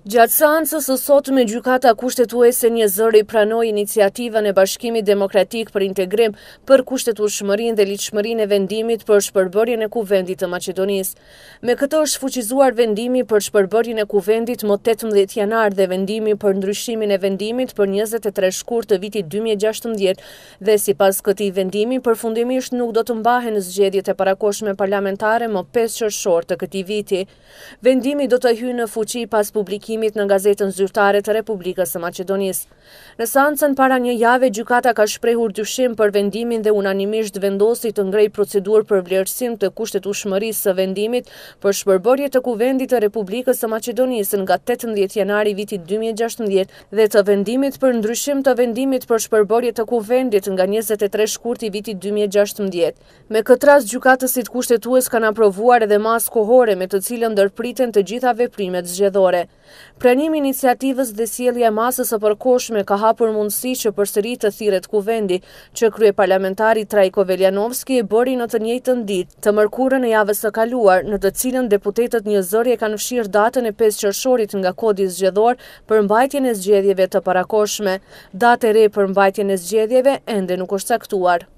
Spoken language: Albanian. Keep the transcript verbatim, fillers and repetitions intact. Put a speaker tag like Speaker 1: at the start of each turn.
Speaker 1: Gjatë seancës së sotme, gjykata kushtetuese një zëri pranoi iniciativën e Bashkimit Demokratik për Integrim për kushtetueshmërinë dhe ligjshmërinë e vendimit për shpërbërjen e Kuvendit të Maqedonisë. Me këtë është fuqizuar vendimi për shpërbërjen e Kuvendit më tetëmbëdhjetë janar dhe vendimi për ndryshimin e vendimit për njëzet e tre shkurt të vitit dy mijë e gjashtëmbëdhjetë dhe sipas këtij vendimi përfundimisht nuk do të mbahen zgjedhjet e parakohshme parlamentare më pesë qershor të këtij viti. Vendimi do të hyjë në fuqi pas publikimit në gazetën zyrtare të Republikës së Maqedonisë. Në seancën para një jave, gjykata ka shprehur dyshim për vendimin dhe unanimisht vendosi të ngrejë procedurë për vlerësim të kushtetueshmërisë së vendimit për shpërbërje të Kuvendit të Republikës së Maqedonisë nga tetëmbëdhjetë janari vitit dy mijë e gjashtëmbëdhjetë dhe të vendimit për ndryshim të vendimit për shpërbërje të Kuvendit nga njëzet e tre shkurti vitit dy mijë e gjashtëmbëdhjetë. Me këtë rast, gjykatësit kushtetues kanë aprovuar edhe masë kohore me të cilën ndërpriten të gjitha veprimet zgjedhore. Pranimi i iniciativës dhe sjellja e masës së përkohshme ka hapur mundësi që përsëri të thirret Kuvendi, që kryeparlamentari Trajko Veljanovski e bëri në të njëjtën ditë, të mërkurën e javës së kaluar, në të cilën deputetët një zëri kanë fshirë datën e pesë qershorit nga kodi zgjedhor për mbajtjen e zgjedhjeve të parakohshme. Datë e re për mbajtjen e zgjedhjeve ende nuk është caktuar.